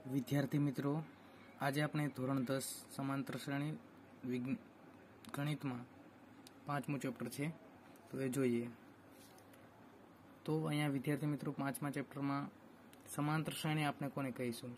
વિદ્યાર્થી મિત્રો, આજે આપણે ધોરણ 10 સમાંતર શ્રેણી ગણિતમાં 5મું ચેપ્ટર છે, તો એ જોઈએ. તો અહીંયા વિદ્યાર્થી મિત્રો 5મા ચેપ્ટરમાં સમાંતર શ્રેણી આપણે કોને કહીશું?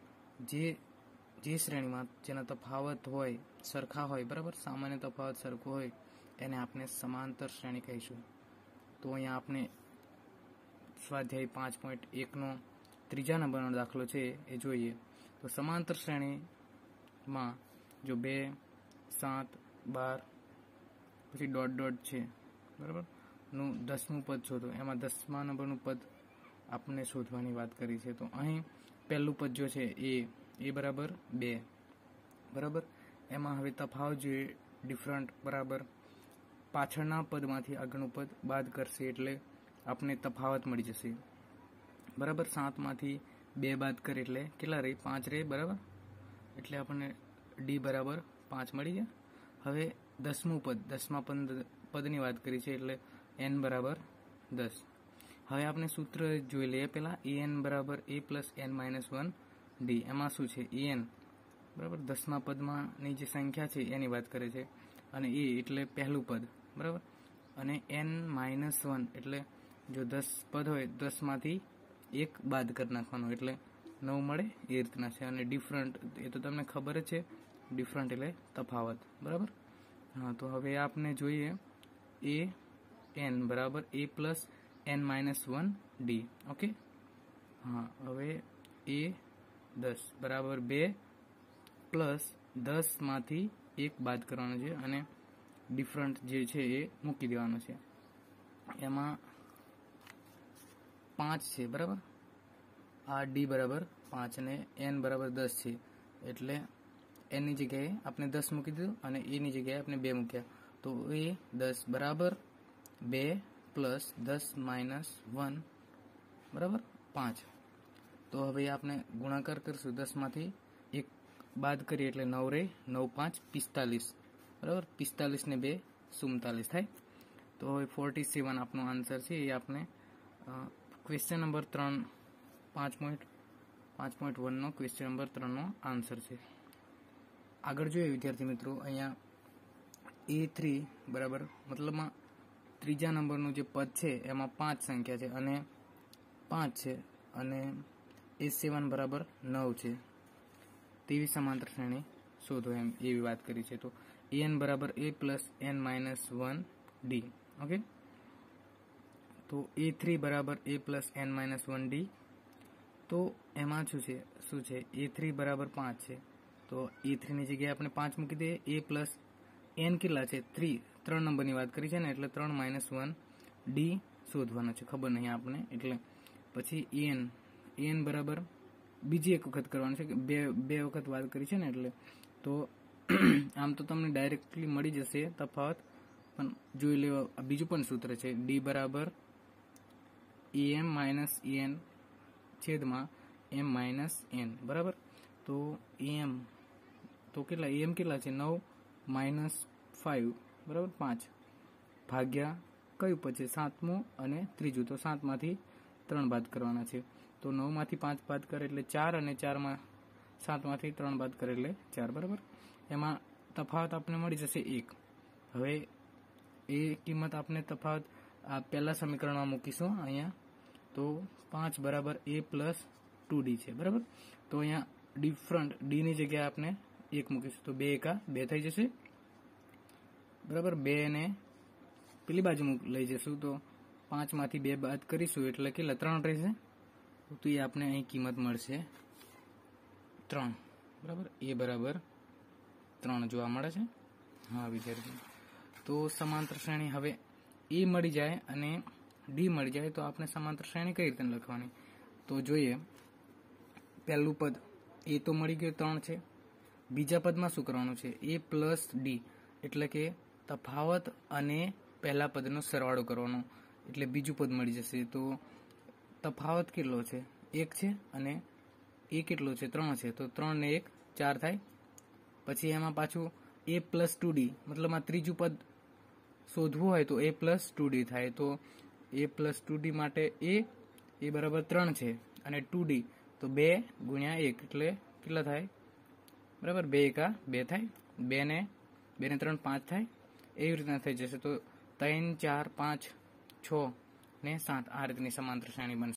જે શ્રેણીમાં જેના તફાવત હોય સરખા હોય, બરાબર, સામાન્ય તફાવત સરખો હોય એને આપણે સમાંતર શ્રેણી કહીશું. તો અહીંયા આપણે સ્વાધ્યાય 5.1નો ત્રીજા નંબરનો દાખલો છે એ જોઈએ. તો સમાંતર શ્રેણીમાં જો 2, 7, 12 પછી ડોટ ડોટ છે, બરાબર, નું 10મું પદ શોધો. એમાં 10મા નંબરનું પદ આપણને શોધવાની વાત કરી છે. તો અહીં પહેલું પદ જો છે એ બરાબર 2, બરાબર. એમાં હવે તફાવત જોઈએ ડિફરન્ટ, બરાબર. પાછળના પદમાંથી આગળનું પદ બાદ કરશે એટલે આપણને તફાવત મળી જશે, બરાબર. 7માંથી 2 બાદ કરે એટલે કેટલા રહે? 5 રહે, બરાબર. એટલે આપણને ડી બરાબર 5 મળી જાય. હવે 10મું પદ, 10મા પદની વાત કરી છે એટલે એન બરાબર 10. હવે આપણે સૂત્ર જોઈ લઈએ પહેલા. એન બરાબર a plus n minus 1 D. એમાં શું છે? એન બરાબર 10મા પદમાંની જે સંખ્યા છે એની વાત કરે છે, અને એ એટલે પહેલું પદ, બરાબર. અને n માઇનસ 1 એટલે જો 10 પદ હોય 10માંથી 1 બાદ કરી નાખવાનો એટલે 9 મળે, એ રીતના છે. અને ડિફરન્ટ એ તો તમને ખબર જ છે, ડિફરન્ટ એટલે તફાવત, બરાબર. હા, તો હવે આપણે જોઈએ એ એન બરાબર a plus n minus 1 D. Okay. હા, હવે એ 10 બરાબર 2 પ્લસ 10માંથી 1 બાદ કરવાનો છે અને ડિફરન્ટ જે છે એ મૂકી દેવાનો છે. એમાં 5 છે, બરાબર. આ ડી બરાબર 5 અને એન બરાબર 10 છે એટલે એની જગ્યાએ આપણે 10 મૂકી દીધું અને એની જગ્યાએ આપણે 2 મૂક્યા. તો એ 10 બરાબર 2 પ્લસ 10 માઇનસ 1 બરાબર 5. તો હવે આપણે ગુણાકાર કરશું. 10માંથી 1 બાદ કરીએ એટલે 9 રહે. 9 5 45, બરાબર. 45 ને 2 47 થાય. તો હવે 47 આપણો આન્સર છે. એ આપણે ક્વેશ્ચન નંબર 3 5.1નો ક્વેશ્ચન નંબર 3નો આન્સર છે. આગળ જોઈએ વિદ્યાર્થી મિત્રો, અહીંયા A3 બરાબર મતલબમાં ત્રીજા નંબરનું જે પદ છે એમાં 5 સંખ્યા છે અને 5 છે અને A7 બરાબર 9 છે. તેવી સમાંતર શ્રેણી શોધો એમ એવી વાત કરી છે. તો an બરાબર a plus n minus 1 D. Okay. તો A3 બરાબર a plus n minus 1 d. તો એમાં શું છે? A3 બરાબર 5 છે. તો A3 ની જગ્યાએ આપણે 5 મૂકી દઈએ. a પ્લસ n કેટલા છે? 3 નંબરની વાત કરી છે ને, એટલે 3 માઇનસ 1 ડી શોધવાનો છે. ખબર નહીં આપણે, એટલે પછી an બરાબર બીજી એક વખત કરવાનું છે કે બે વખત વાત કરી છે ને, એટલે તો આમ તો તમને ડાયરેક્ટલી મળી જશે તફાવત, પણ જોઈ લેવા બીજું પણ સૂત્ર છે. ડી બરાબર am માઇનસ en છેદમાં m માઇનસ n, બરાબર. તો am તો કેટલા છે? 9 માઇનસ 5, બરાબર 5 ભાગ્યા કયું પદ છે? 7મું અને ત્રીજું. તો 7માંથી 3 બાદ કરવાના છે. તો 9માંથી 5 બાદ કરે એટલે 4 અને 7માંથી 3 બાદ કરે એટલે 4, બરાબર. એમાં તફાવત આપણે મળી જશે 1. હવે એ કિંમત આપણે તફાવત આ પહેલા સમીકરણમાં મૂકીશું અહીંયા. તો 5 બરાબર a પ્લસ 2d છે, બરાબર. તો અહીંયા ડિફરન્ટ ડીની જગ્યાએ આપણે 1 મૂકીશું. તો 2 એકા 2 થઈ જશે, બરાબર. 2 ને પેલી બાજુ લઈ જશું તો 5માંથી 2 બાદ કરીશું એટલે કેટલા? 3 રહેશે. તો એ આપણે અહીં કિંમત મળશે 3, બરાબર. એ બરાબર 3 જોવા મળે છે. હા વિદ્યાર્થી, તો સમાંતર શ્રેણી હવે એ મળી જાય અને ડી મળી જાય તો આપણે સમાંતર શ્રેણી કઈ રીતે લખવાની? તો જોઈએ. પહેલું પદ એ તો મળી ગયું, 3 છે. બીજા પદમાં શું કરવાનું છે? a પ્લસ ડી, એટલે કે તફાવત અને પહેલા પદનો સરવાળો કરવાનો, એટલે બીજું પદ મળી જશે. તો તફાવત કેટલો છે? 1 છે અને એ કેટલો છે? 3 છે. તો 3 ને 1 4 થાય. પછી એમાં પાછું a પ્લસ 2d, મતલબ આ ત્રીજું પદ શોધવું હોય તો a પ્લસ 2d થાય. તો a પ્લસ 2d માટે એ બરાબર 3 છે અને 2d તો 2 ગુણ્યા 1 એટલે કેટલા થાય? બરાબર, 2 એકા 2 થાય, 2 ને 3 5 થાય, એવી રીતના થઈ જશે. તો 3 4 5 6 ને 7 આ રીતની સમાંતર શ્રેણી બનશે.